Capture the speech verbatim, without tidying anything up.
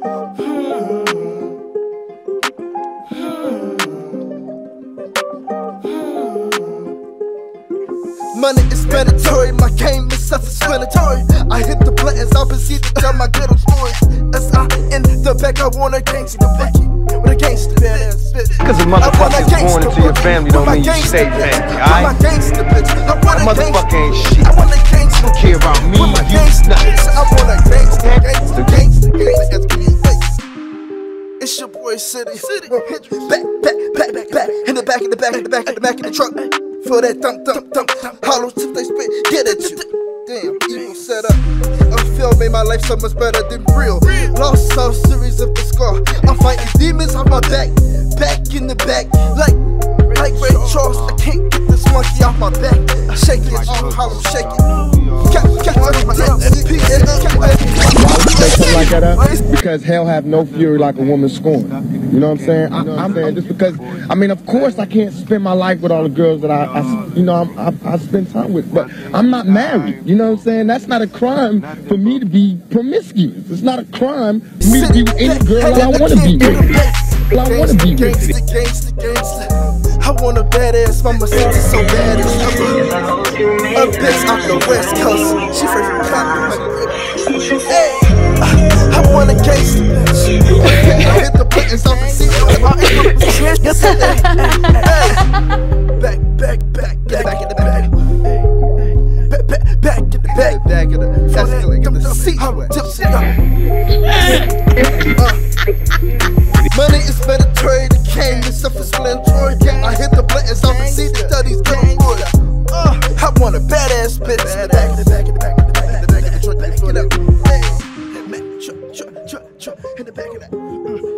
Money is mandatory, my game is self-explanatory. I hit the buttons, I proceed to tell my ghetto stories. As I in the back, I want a gangster bookie with a gangster badass bitch. Cause a motherfucker is born into your family don't mean you stay family, alright? A motherfucker ain't shit. I want a gangster. Don't care about me, you, nothing. I want a gangster, gangster, gangster, gangster. It's your boy City. Back, back, back, back, back. In the back, in the back, in the back, in the back of the truck. For that thump, thump, thump, thump. Hollow tip they spit, get at you. Damn, evil setup. A film made my life so much better than real. Lost a series of the scar. I'm fighting demons on my back, back in the back, like like Ray Charles. I can't get this monkey off my back. I shake it, I'm hollow, shake it. Like that up because hell have no fury like a woman scorned. You know what I'm saying? I, I'm saying just because, I mean, of course I can't spend my life with all the girls that I, I you know, I'm, I, I spend time with, but I'm not married. You know what I'm saying? That's not a crime for me to be promiscuous. It's not a crime for me to be with any girl I want to be with. I want to be with. I want a badass mama, since it's so badass. A bitch off the West Coast, she fresh from Compton. Hey, I want a gangster bitch. I hit the buttons off the seat. Back, back, back, back in the back. Back, back, back in the back. Back in the escalate, the seat. Tipsy up. Money is mandatory, the game is self-explanatory. I hit the buttons off the seat, the studies go for it. Uh, I want a badass bitch. In the back, in the back, in the back, in the back, in the back of the truck, back it up. Hey, man, truck, truck, truck, truck, in the back of that.